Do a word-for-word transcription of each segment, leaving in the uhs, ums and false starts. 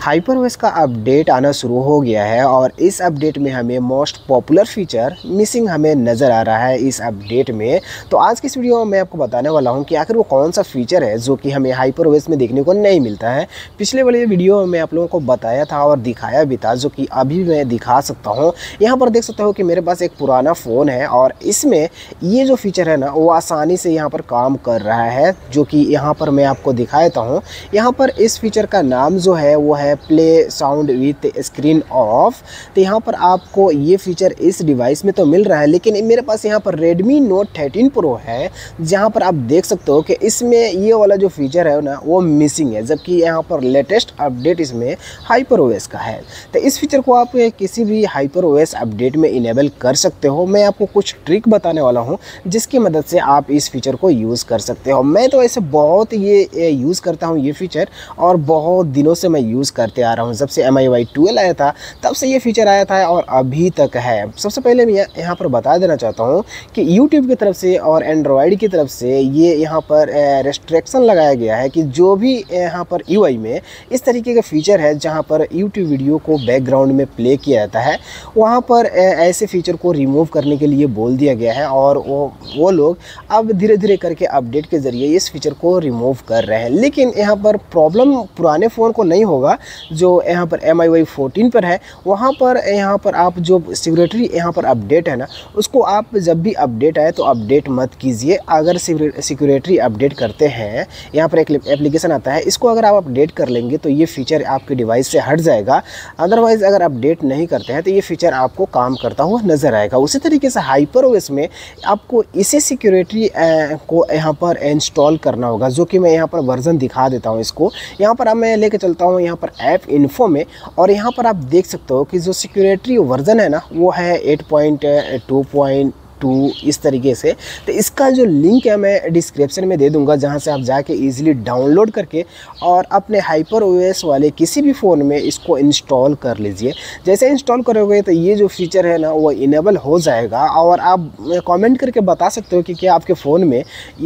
HyperOS का update आना शुरू हो गया है और इस अपडेट में हमें मोस्ट पॉपुलर फीचर मिसिंग हमें नज़र आ रहा है इस अपडेट में। तो आज की इस वीडियो में मैं आपको बताने वाला हूं कि आखिर वो कौन सा फीचर है जो कि हमें हाइपरओएस में देखने को नहीं मिलता है। पिछले वाले वीडियो में आप लोगों को बताया था और दिखाया भी था, जो कि अभी मैं दिखा सकता हूँ। यहाँ पर देख सकते हो कि मेरे पास एक पुराना फ़ोन है और इसमें ये जो फीचर है ना वो आसानी से यहाँ पर काम कर रहा है, जो कि यहाँ पर मैं आपको दिखा देता हूँ। यहाँ पर इस फीचर का नाम जो है वो है play sound with screen off. तो यहाँ पर आपको ये फीचर इस डिवाइस में तो मिल रहा है, लेकिन मेरे पास यहाँ पर Redmi Note थर्टीन Pro है, जहाँ पर आप देख सकते हो कि इसमें ये वाला जो फीचर है ना वो मिसिंग है, जबकि यहाँ पर लेटेस्ट अपडेट इसमें हाइपरओएस का है। तो इस फीचर को आप किसी भी हाइपरओएस अपडेट में इनेबल कर सकते हो। मैं आपको कुछ ट्रिक बताने वाला हूँ जिसकी मदद से आप इस फीचर को यूज़ कर सकते हो। मैं तो ऐसे बहुत ये यूज़ करता हूँ ये फीचर, और बहुत दिनों से मैं यूज़ करते आ रहा हूँ। जब से एम आई वाई ट्वेल्व आया था तब से ये फीचर आया था और अभी तक है। सबसे पहले मैं यहाँ पर बता देना चाहता हूँ कि यूट्यूब की तरफ से और एंड्रॉयड की तरफ से ये यहाँ पर रेस्ट्रिक्शन लगाया गया है कि जो भी यहाँ पर यू आई में इस तरीके का फीचर है जहाँ पर यूट्यूब वीडियो को बैकग्राउंड में प्ले किया जाता है, वहाँ पर ऐसे फीचर को रिमूव करने के लिए बोल दिया गया है। और वो वो लोग अब धीरे धीरे करके अपडेट के ज़रिए इस फीचर को रिमूव कर रहे हैं। लेकिन यहाँ पर प्रॉब्लम पुराने फ़ोन को नहीं होगा जो यहाँ पर एम आई वाई फोर्टीन पर है। वहाँ पर यहाँ पर आप जो सिक्योरिटी यहाँ पर अपडेट है ना, उसको आप जब भी अपडेट आए तो अपडेट मत कीजिए। अगर सिक्योरिटी अपडेट करते हैं, यहाँ पर एक एप्लीकेशन आता है, इसको अगर आप अपडेट कर लेंगे तो ये फीचर आपके डिवाइस से हट जाएगा। अदरवाइज़ अगर अपडेट नहीं करते हैं तो ये फीचर आपको काम करता हुआ नज़र आएगा। उसी तरीके से हाइपरओएस में आपको इसी सिक्योरिटी को यहाँ पर इंस्टॉल करना होगा, जो कि मैं यहाँ पर वर्जन दिखा देता हूँ। इसको यहाँ पर अब मैं लेके चलता हूँ यहाँ पर ऐप इन्फो में, और यहाँ पर आप देख सकते हो कि जो सिक्योरिटी वर्जन है ना वो है eight point two point two इस तरीके से। तो इसका जो लिंक है मैं डिस्क्रिप्शन में दे दूंगा, जहां से आप जाके इजीली डाउनलोड करके और अपने हाइपरओएस वाले किसी भी फ़ोन में इसको इंस्टॉल कर लीजिए। जैसे इंस्टॉल करोगे तो ये जो फीचर है ना वो इनेबल हो जाएगा। और आप कमेंट करके बता सकते हो कि क्या आपके फ़ोन में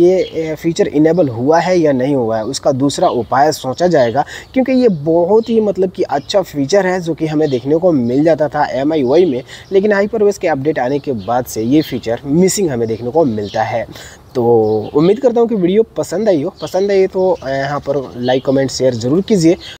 ये फीचर इनेबल हुआ है या नहीं हुआ है। उसका दूसरा उपाय सोचा जाएगा, क्योंकि ये बहुत ही मतलब कि अच्छा फीचर है जो कि हमें देखने को मिल जाता था एम आई वाई में, लेकिन हाइपरओएस के अपडेट आने के बाद से ये फीचर मिसिंग हमें देखने को मिलता है। तो उम्मीद करता हूँ कि वीडियो पसंद आई हो। पसंद आई तो यहाँ पर लाइक कमेंट शेयर ज़रूर कीजिए।